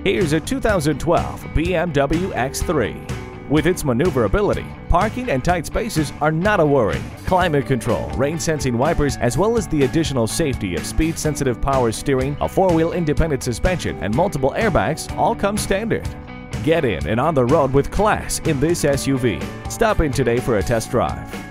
Here's a 2012 BMW X3. With its maneuverability, parking and tight spaces are not a worry. Climate control, rain-sensing wipers, as well as the additional safety of speed-sensitive power steering, a four-wheel independent suspension, and multiple airbags all come standard. Get in and on the road with class in this SUV. Stop in today for a test drive.